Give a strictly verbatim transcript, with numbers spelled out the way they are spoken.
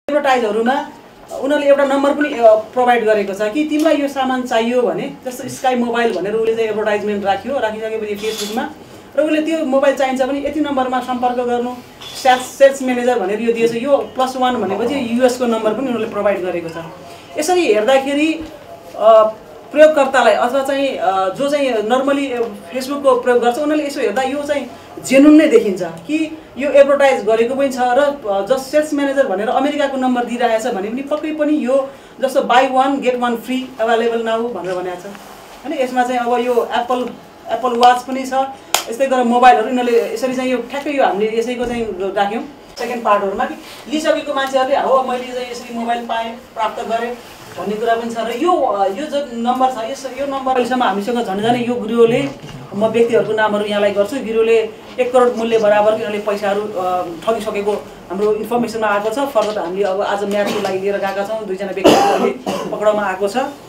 एडभर्टाइजहरुमा उनीहरुले एउटा नम्बर पनि प्रोवाइड गरेको छ कि तिमीलाई यो सामान चाहियो भने जस्तो स्काई मोबाइल भनेर उले चाहिँ एडभर्टाइजमेन्ट राख्यो राखिसकेपछि फेसबुकमा र उले त्यो मोबाइल चाहिन्छ भने यति नम्बरमा सम्पर्क गर्नु सेल्स सेल्स म्यानेजर भनेर यो दिएछ यो प्लस वन भनेपछि युएस को नम्बर पनि उनीहरुले प्रोवाइड गरेको छ। यसरी हेर्दाखेरि प्रयोगकर्तालाई अथवा चाहिँ जो चाहिँ नर्मली फेसबुकको प्रयोग गर्छ उनीहरुले यसो हेर्दा यो चाहिँ जेन्युन नै देखिन्छ कि यो एडभर्टाइज गरेको पनि छ र जस्ट सेल्स म्यानेजर भनेर अमेरिकाको नम्बर दिइरहेछ भने पनि पक्कै पनि यो जस्तो buy one get one free available now भनेर भनेको छ हैन। यसमा चाहिँ अब यो एप्पल एप्पल वाच पनि छ यस्तै गरेर मोबाइलहरु यिनीहरुले यसरी चाहिँ यो ठ्याक्कै यो हामीले यसैको चाहिँ राख्यौं सेकेन्ड पार्टहरुमा कि लिइसकेको मान्छेहरुले हो मैले चाहिँ यसरी मोबाइल पाएँ प्राप्त गरेँ भन्ने कुरा पनि छ र यो यो जुन नम्बर छ यस यो नम्बर अहिलेसम्म हामीसँग झन् झनै यो गिरोहले म व्यक्तिहरुको नामहरु यहाँलाई गर्छु गिरोहले एक करोड मूल्य बराबर यिनीहरुले पैसाहरु ठगिसकेको हाम्रो इन्फर्मेसनमा आएको छ। फर्दर हामीले अब आज म्याचको लागि लिएर गएका छौं दुईजना व्यक्तिहरुले पक्राउमा आएको छ।